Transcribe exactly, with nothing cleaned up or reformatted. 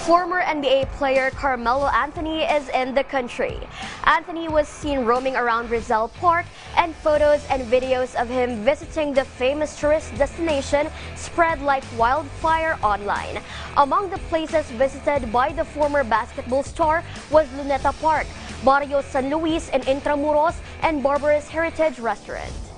Former N B A player Carmelo Anthony is in the country. Anthony was seen roaming around Rizal Park, and photos and videos of him visiting the famous tourist destination spread like wildfire online. Among the places visited by the former basketball star was Luneta Park, Barrio San Luis in Intramuros, and Barber's Heritage Restaurant.